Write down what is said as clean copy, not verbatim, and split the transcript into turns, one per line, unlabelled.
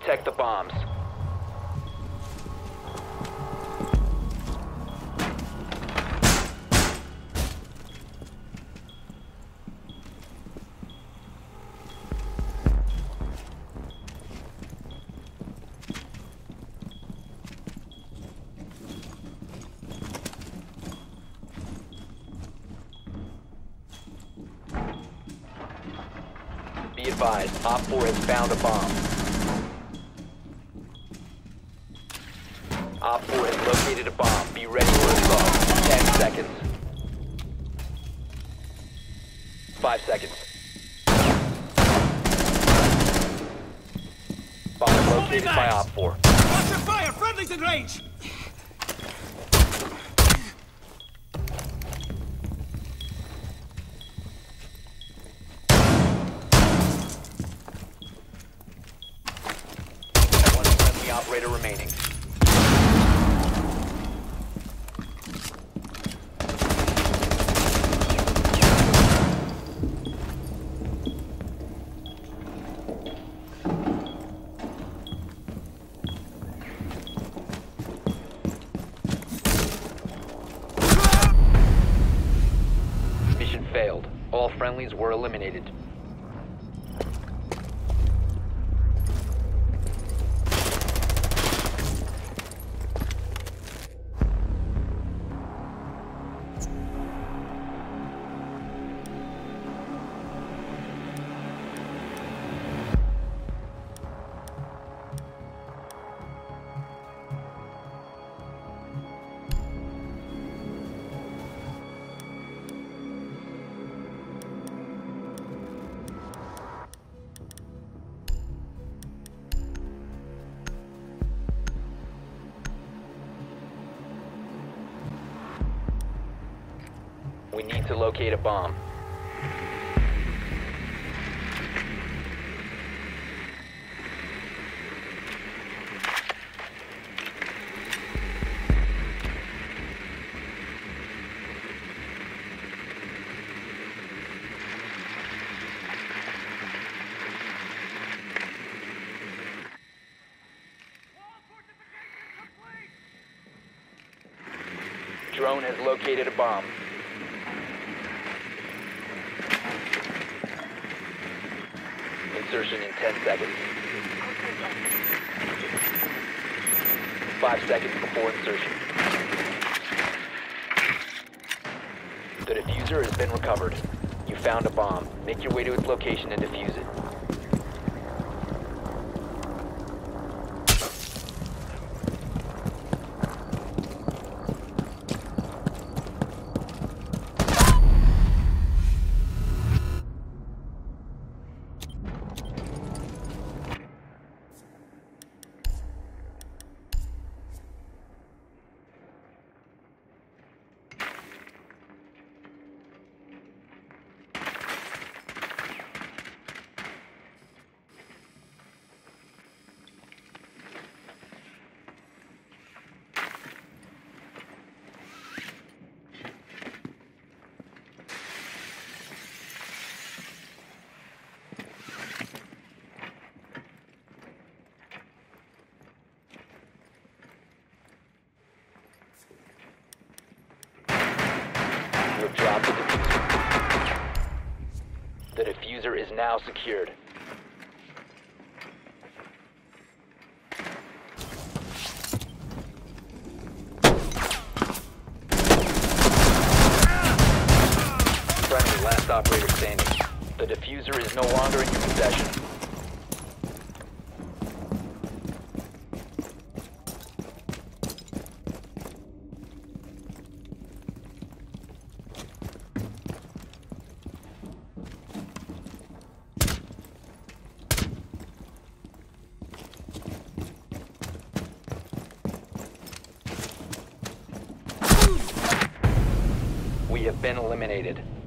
protect the bombs. Be advised, Op 4 has found a bomb. Op 4 has located a bomb. Be ready for assault. 10 seconds. 5 seconds. Bomb located by Op 4.
Watch your fire! Friendly's in range!
One friendly operator remaining. Mission failed. All friendlies were eliminated. We need to locate a bomb. Drone has located a bomb. Insertion in 10 seconds. 5 seconds before insertion. The diffuser has been recovered. You found a bomb. Make your way to its location and defuse it. You have dropped the diffuser. The diffuser is now secured. Friendly, last operator standing. The diffuser is no longer in your possession. We have been eliminated.